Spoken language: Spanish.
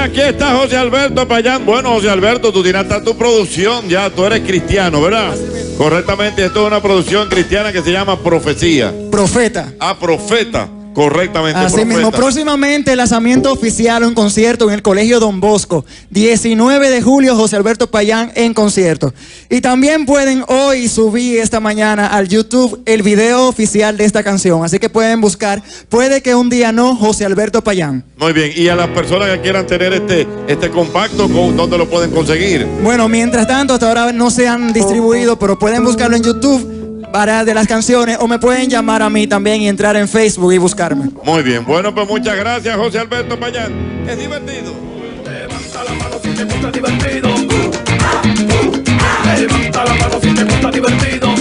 aquí está José Alberto Payán. Bueno, José Alberto, tú tienes hasta tu producción ya, tú eres cristiano, ¿verdad? Correctamente, esto es una producción cristiana que se llama Profecía. Profeta. Ah, Profeta. Correctamente. Así Profeta. mismo, próximamente el lanzamiento oficial, un concierto en el Colegio Don Bosco, 19 de julio, José Alberto Payán en concierto. Y también pueden hoy subir esta mañana al YouTube el video oficial de esta canción, así que pueden buscar, puede que un día no, José Alberto Payán. Muy bien, y a las personas que quieran tener este compacto, ¿dónde lo pueden conseguir? Bueno, mientras tanto, hasta ahora no se han distribuido, pero pueden buscarlo en YouTube, para de las canciones, o me pueden llamar a mí también y entrar en Facebook y buscarme. Muy bien, bueno, pues muchas gracias, José Alberto Payán. Es divertido. Levanta la mano si te gusta divertido. Levanta la mano si te gusta divertido.